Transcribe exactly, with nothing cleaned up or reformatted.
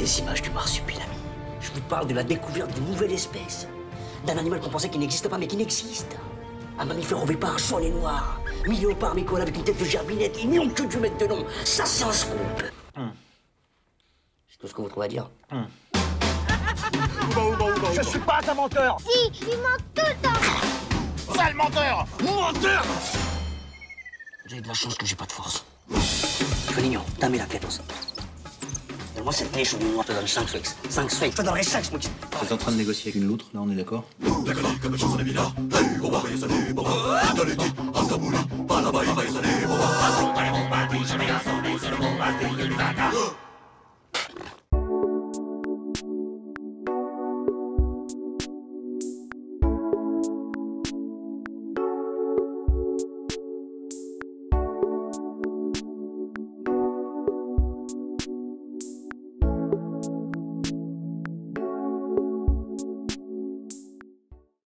ces images du marsupilami. Je vous parle de la découverte d'une nouvelle espèce. D'un animal qu'on pensait qu'il n'existe pas, mais qui n'existe. Un mammifère ovipare jaune et noir. Mi-léopard, mi-koala avec une tête de gerbinette. Ils n'y ont que du mètre de long. Ça, c'est un scoop. Mm. C'est tout ce que vous trouvez à dire. Mm. Je suis pas un menteur. Si, il ment tout le temps. Sale menteur. Menteur. J'ai de la chance que j'ai pas de force. Foligno, t'as mis la quatorze. Moi, cette mèche au noir, je te donne cinq sphinx. cinq sphinx, je te donnerai cinq sphinx. Vous êtes en train de négocier avec une loutre, là, on est d'accord? Hey,